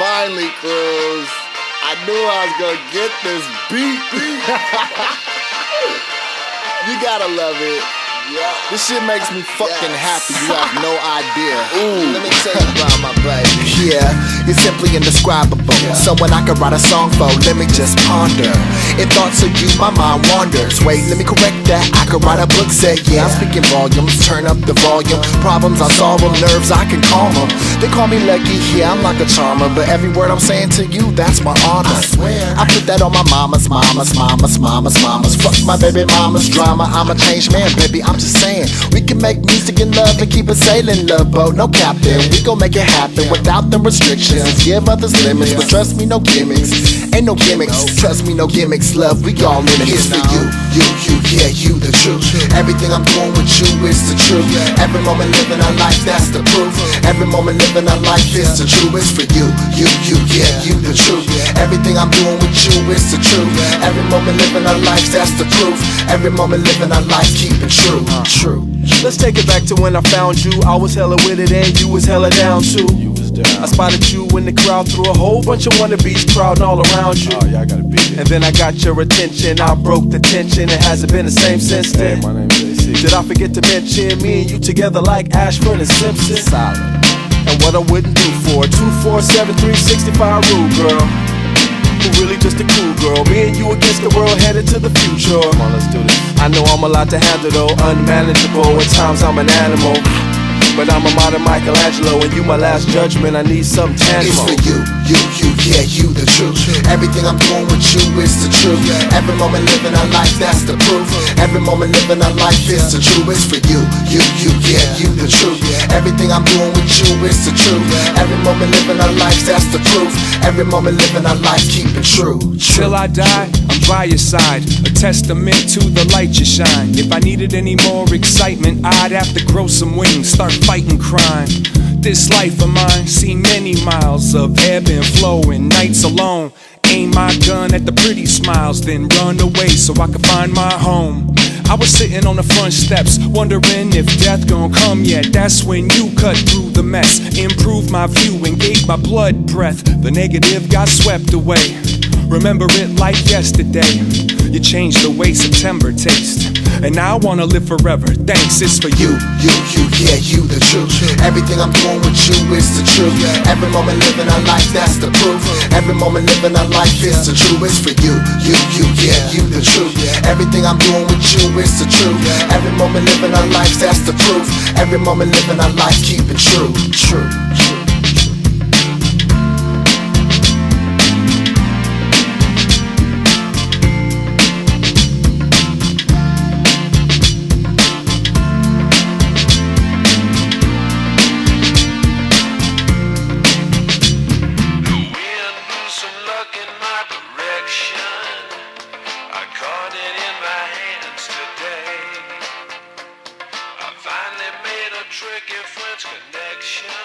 Finally, Kruse. I knew I was gonna get this beat. You gotta love it. Yeah. This shit makes me fucking happy. You have no idea. Ooh. Let me tell you about my baby. Yeah, you're simply indescribable. Someone I could write a song for. Let me just ponder. In thoughts of you, my mind wanders. Wait, let me correct that. I could write a book set. Yeah, I'm speaking volumes. Turn up the volume. Problems I solve them. Nerves I can calm them. They call me lucky. Yeah, I'm like a charmer. But every word I'm saying to you, that's my honor. I swear. I put that on my mamas. Fuck my baby mama's drama. I'm a changed man, baby. I'm just saying, we can make music and love and keep it sailing, love boat, no captain. We gon' make it happen without the restrictions. Give others limits, but trust me, no gimmicks. Ain't no gimmicks, trust me, no gimmicks. Love, we all in it. It's for you, yeah, you the truth. Everything I'm doing with you is the truth. Every moment living our life, that's the proof. Every moment living our life is the truth. It's for you, yeah, you the truth. Everything I'm doing with you is the truth. Every moment living our life, that's the proof. Every moment living our life, keep it true. Let's take it back to when I found you. I was hella with it and you was hella down too. I spotted you in the crowd, threw a whole bunch of wannabes crowding all around you. Oh, y'all gotta beat it. And then I got your attention, I broke the tension. It hasn't been the same since then. Hey, my name is Aceyalone. Did I forget to mention me and you together like Ashford and Simpson? Solid. And what I wouldn't do for a 247 365 rule, girl. Who really just a cool girl. Me and you against the world, headed to the future. Come on, let's do this. I know I'm a lot to handle though, unmanageable. At times I'm an animal, but I'm a modern Michelangelo, and you my last judgment. I need something tangible. It's for you, yeah, you the truth. Everything I'm doing with you is the truth. Every moment living our life, that's the proof. Every moment living our life is the truth. It's for you, yeah, you the truth. Everything I'm doing with you is the truth. Every moment living our life, that's the proof. Every moment living our life, keep it true. Till I die, I'm by your side, a testament to the light you shine. If I needed any more excitement, I'd have to grow some wings, start fighting crime. This life of mine, seen many miles of ebb and flow and nights alone. Aim my gun at the pretty smiles, then run away so I could find my home. I was sitting on the front steps, wondering if death gon' come yet. That's when you cut through the mess, improved my view and gave my blood breath. The negative got swept away. Remember it like yesterday. You changed the way September tastes, and now I wanna live forever. Thanks, it's for you. Yeah, you the truth. Everything I'm doing with you is the truth. Every moment living our life, that's the proof. Every moment living our life is the truth. It's for you, yeah, you the truth. Everything I'm doing with you is the truth. Every moment living our life, that's the proof. Every moment living our life, keep it true. I caught it in my hands today. I finally made a tricky French connection.